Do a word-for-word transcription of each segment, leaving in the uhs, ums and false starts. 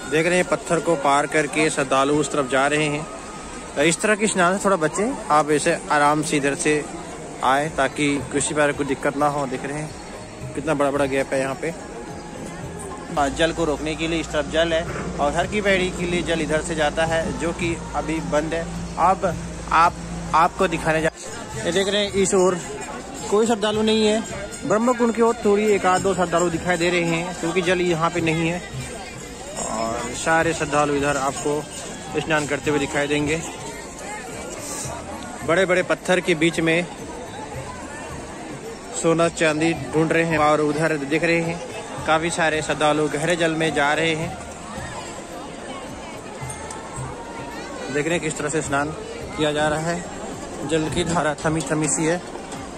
देख रहे हैं पत्थर को पार करके श्रद्धालु उस तरफ जा रहे हैं। तो इस तरह की स्नान से थोड़ा बचें, आप ऐसे आराम से इधर से आए ताकि किसी प्रकार कोई दिक्कत ना हो। देख रहे हैं कितना बड़ा बड़ा गैप है यहाँ पे। जल को रोकने के लिए इस तरफ जल है और हर की पैड़ी के लिए जल इधर से जाता है, जो कि अभी बंद है। अब आप आपको दिखाने जा ये देख रहे हैं इस ओर कोई श्रद्धालु नहीं है। ब्रह्मकुंड की ओर थोड़ी एक आध दो श्रद्धालु दिखाई दे रहे हैं क्योंकि जल यहाँ पे नहीं है, और सारे श्रद्धालु इधर आपको स्नान करते हुए दिखाई देंगे। बड़े बड़े पत्थर के बीच में सोना चांदी ढूंढ रहे हैं और उधर देख रहे हैं काफी सारे श्रद्धालु गहरे जल में जा रहे हैं। देख रहे हैं किस तरह से स्नान किया जा रहा है। जल की धारा थमी थमी सी है।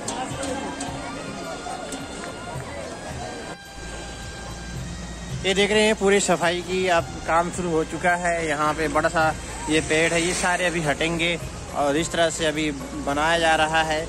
ये देख रहे हैं पूरी सफाई की अब काम शुरू हो चुका है। यहाँ पे बड़ा सा ये पेड़ है, ये सारे अभी हटेंगे और इस तरह से अभी बनाया जा रहा है।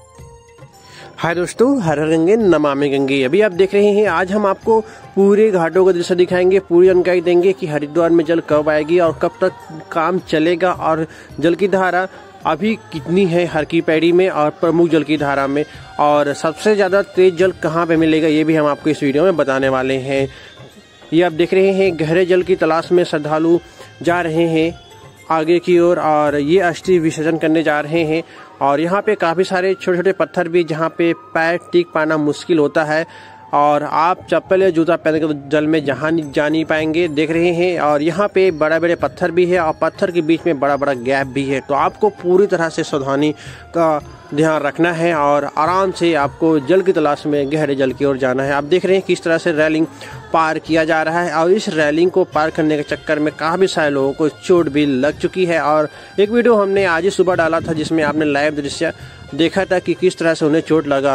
हाय दोस्तों, हर हर गंगे नमामि गंगे। अभी आप देख रहे हैं आज हम आपको पूरे घाटों का दृश्य दिखाएंगे, पूरी जानकारी देंगे कि हरिद्वार में जल कब आएगी और कब तक काम चलेगा और जल की धारा अभी कितनी है हर की पैड़ी में और प्रमुख जल की धारा में, और सबसे ज़्यादा तेज जल कहाँ पे मिलेगा ये भी हम आपको इस वीडियो में बताने वाले हैं। ये आप देख रहे हैं गहरे जल की तलाश में श्रद्धालु जा रहे हैं आगे की ओर, और ये अस्थि विसर्जन करने जा रहे हैं। और यहाँ पे काफ़ी सारे छोटे छोटे पत्थर भी जहाँ पे पैर टिक पाना मुश्किल होता है, और आप चप्पल या जूता पहन कर जल में जहाँ जा नहीं पाएंगे। देख रहे हैं और यहाँ पे बड़े बड़े पत्थर भी है और पत्थर के बीच में बड़ा बड़ा गैप भी है, तो आपको पूरी तरह से सावधानी का ध्यान रखना है और आराम से आपको जल की तलाश में गहरे जल की ओर जाना है। आप देख रहे हैं किस तरह से रेलिंग पार किया जा रहा है, और इस रेलिंग को पार करने के चक्कर में काफ़ी सारे लोगों को चोट भी लग चुकी है। और एक वीडियो हमने आज ही सुबह डाला था जिसमें आपने लाइव दृश्य देखा था कि किस तरह से उन्हें चोट लगा,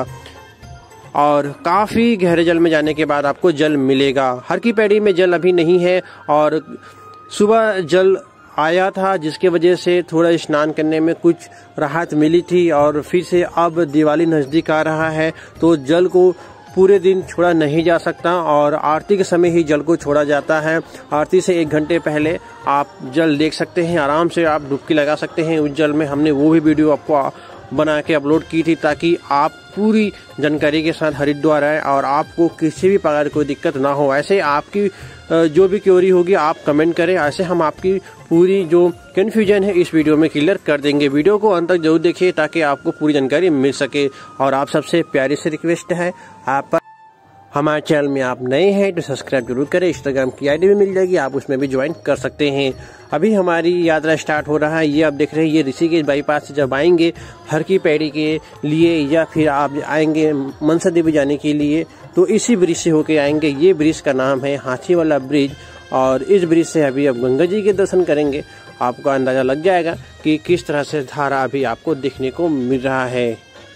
और काफ़ी गहरे जल में जाने के बाद आपको जल मिलेगा। हर की पैड़ी में जल अभी नहीं है, और सुबह जल आया था जिसके वजह से थोड़ा स्नान करने में कुछ राहत मिली थी, और फिर से अब दिवाली नज़दीक आ रहा है तो जल को पूरे दिन छोड़ा नहीं जा सकता, और आरती के समय ही जल को छोड़ा जाता है। आरती से एक घंटे पहले आप जल देख सकते हैं, आराम से आप डुबकी लगा सकते हैं उस जल में। हमने वो भी वीडियो आपको बना के अपलोड की थी ताकि आप पूरी जानकारी के साथ हरिद्वार आए और आपको किसी भी प्रकार कोई दिक्कत ना हो। ऐसे आपकी जो भी क्वेरी होगी आप कमेंट करें, ऐसे हम आपकी पूरी जो कन्फ्यूजन है इस वीडियो में क्लियर कर देंगे। वीडियो को अंत तक जरूर देखिए ताकि आपको पूरी जानकारी मिल सके। और आप सबसे प्यारी से रिक्वेस्ट है, आप हमारे चैनल में आप नए हैं तो सब्सक्राइब जरूर करें। इंस्टाग्राम की आईडी भी मिल जाएगी, आप उसमें भी ज्वाइन कर सकते हैं। अभी हमारी यात्रा स्टार्ट हो रहा है। ये आप देख रहे हैं ये ऋषिकेश बाईपास से जब आएंगे हर की पैड़ी के लिए या फिर आप आएंगे मनसा देवी जाने के लिए तो इसी ब्रिज से होके आएंगे। ये ब्रिज का नाम है हाथी वाला ब्रिज, और इस ब्रिज से अभी आप गंगा जी के दर्शन करेंगे। आपको अंदाजा लग जाएगा कि किस तरह से धारा अभी आपको देखने को मिल रहा है।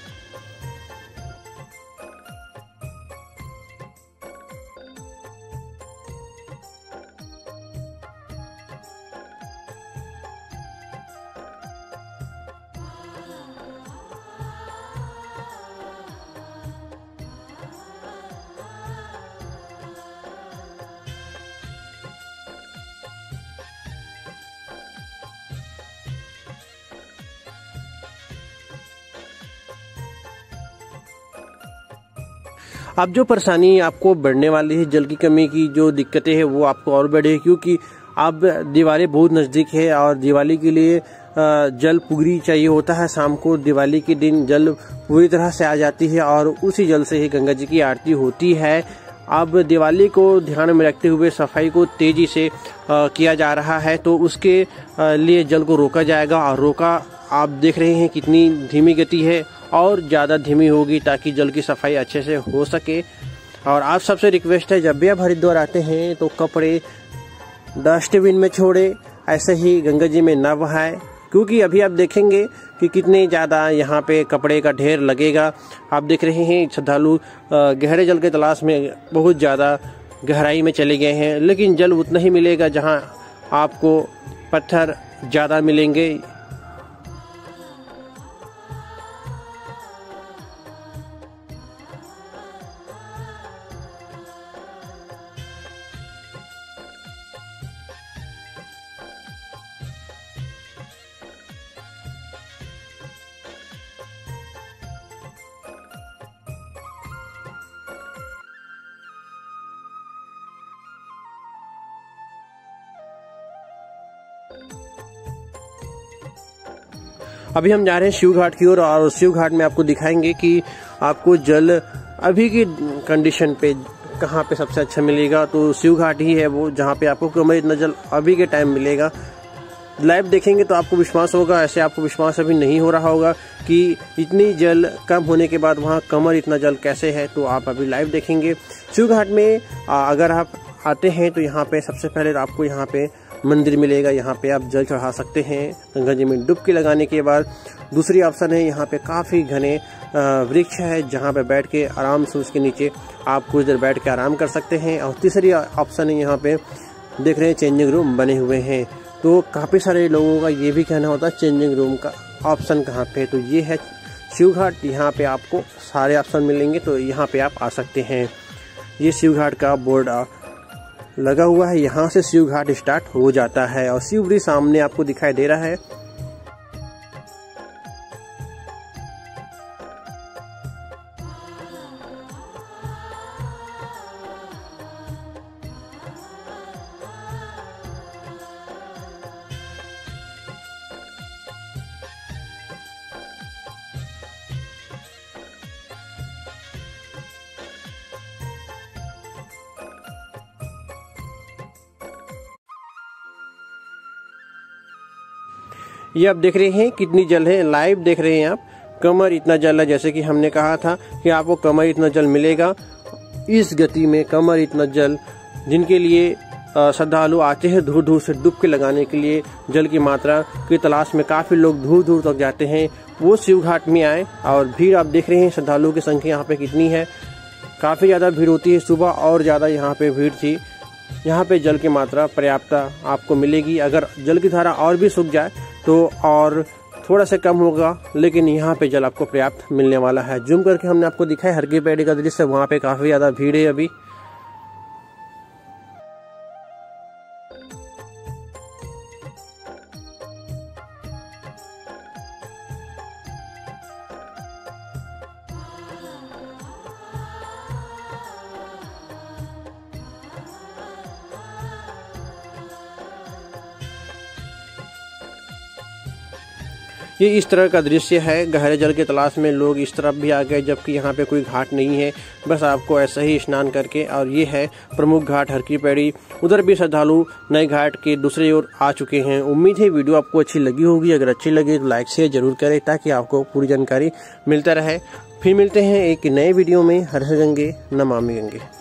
अब जो परेशानी आपको बढ़ने वाली है, जल की कमी की जो दिक्कतें हैं वो आपको और बढ़े, क्योंकि अब दिवाली बहुत नज़दीक है और दिवाली के लिए जल पूरी चाहिए होता है। शाम को दिवाली के दिन जल पूरी तरह से आ जाती है और उसी जल से ही गंगा जी की आरती होती है। अब दिवाली को ध्यान में रखते हुए सफाई को तेजी से किया जा रहा है, तो उसके लिए जल को रोका जाएगा। और रोका आप देख रहे हैं कितनी धीमी गति है, और ज़्यादा धीमी होगी ताकि जल की सफाई अच्छे से हो सके। और आप सबसे रिक्वेस्ट है, जब भी आप हरिद्वार आते हैं तो कपड़े डस्टबिन में छोड़े, ऐसे ही गंगा जी में न बहाएं, क्योंकि अभी आप देखेंगे कि कितने ज़्यादा यहाँ पे कपड़े का ढेर लगेगा। आप देख रहे हैं श्रद्धालु गहरे जल के तलाश में बहुत ज़्यादा गहराई में चले गए हैं, लेकिन जल उतना ही मिलेगा जहाँ आपको पत्थर ज़्यादा मिलेंगे। अभी हम जा रहे हैं शिव घाट की ओर और शिव घाट में आपको दिखाएंगे कि आपको जल अभी की कंडीशन पे कहाँ पे सबसे अच्छा मिलेगा। तो शिव घाट ही है वो जहाँ पे आपको कमर इतना जल अभी के टाइम मिलेगा। लाइव देखेंगे तो आपको विश्वास होगा, ऐसे आपको विश्वास अभी नहीं हो रहा होगा कि इतनी जल कम होने के बाद वहाँ कमर इतना जल कैसे है। तो आप अभी लाइव देखेंगे। शिव घाट में अगर आप आते हैं तो यहाँ पे सबसे पहले आपको यहाँ पे मंदिर मिलेगा, यहाँ पे आप जल चढ़ा सकते हैं गंगा जी में डुबकी लगाने के बाद। दूसरी ऑप्शन है यहाँ पे काफ़ी घने वृक्ष है जहाँ पे बैठ के आराम से उसके नीचे आप कुछ देर बैठ के आराम कर सकते हैं। और तीसरी ऑप्शन है यहाँ पे देख रहे हैं चेंजिंग रूम बने हुए हैं। तो काफ़ी सारे लोगों का ये भी कहना होता है चेंजिंग रूम का ऑप्शन कहाँ पे, तो ये है शिव घाट। यहाँ पे आपको सारे ऑप्शन मिलेंगे, तो यहाँ पे आप आ सकते हैं। ये शिव घाट का बोर्ड लगा हुआ है, यहाँ से शिव घाट स्टार्ट हो जाता है और शिव ब्रिज सामने आपको दिखाई दे रहा है। ये आप देख रहे हैं कितनी जल है, लाइव देख रहे हैं आप। कमर इतना जल है, जैसे कि हमने कहा था कि आपको कमर इतना जल मिलेगा इस गति में। कमर इतना जल जिनके लिए श्रद्धालु आते हैं दूर दूर से डुबकी लगाने के लिए, जल की मात्रा की तलाश में काफ़ी लोग दूर दूर तक जाते हैं, वो शिव घाट में आए। और भीड़ आप देख रहे हैं, श्रद्धालुओं की संख्या यहाँ पे कितनी है, काफ़ी ज़्यादा भीड़ होती है। सुबह और ज़्यादा यहाँ पे भीड़ थी। यहाँ पे जल की मात्रा पर्याप्त आपको मिलेगी। अगर जल की धारा और भी सूख जाए तो और थोड़ा सा कम होगा, लेकिन यहाँ पे जल आपको पर्याप्त मिलने वाला है। जूम करके हमने आपको दिखाया हर की पैड़ी का दृश्य, वहाँ पे काफ़ी ज़्यादा भीड़ है अभी। ये इस तरह का दृश्य है। गहरे जल की तलाश में लोग इस तरफ भी आ गए, जबकि यहाँ पे कोई घाट नहीं है, बस आपको ऐसा ही स्नान करके। और ये है प्रमुख घाट हर की पैड़ी। उधर भी श्रद्धालु नए घाट के दूसरी ओर आ चुके हैं। उम्मीद है वीडियो आपको अच्छी लगी होगी। अगर अच्छी लगी तो लाइक शेयर जरूर करें ताकि आपको पूरी जानकारी मिलता रहे। फिर मिलते हैं एक नए वीडियो में। हर हर गंगे नमामि गंगे।